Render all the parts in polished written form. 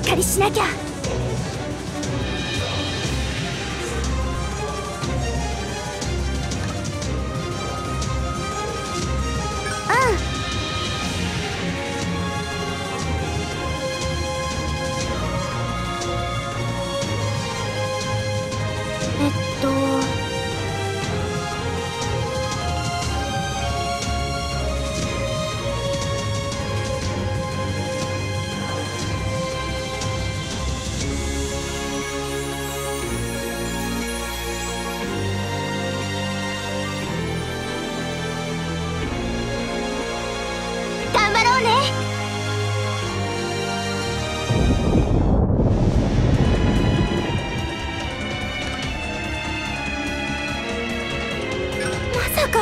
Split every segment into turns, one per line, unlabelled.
っかりしなきゃ。頑張ろうね。まさか。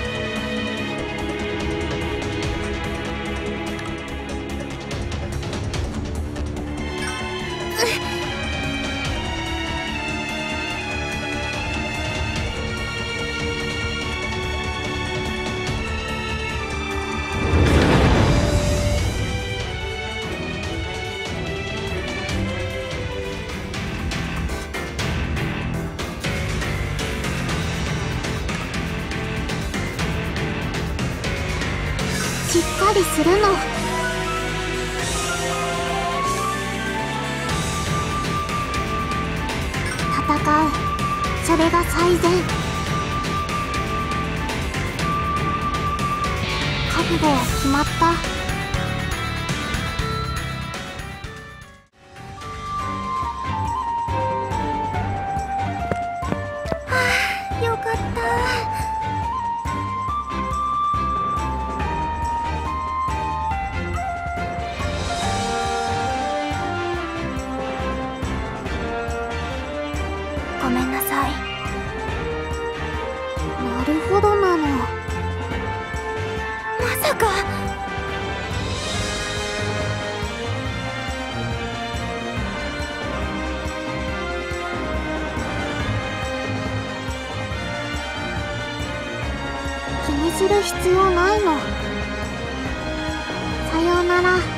しっかりするの。戦う、それが最善。覚悟は決まった。はあ、よかった。ごめんなさい。なるほどなの。まさか。気にする必要ないの。さようなら。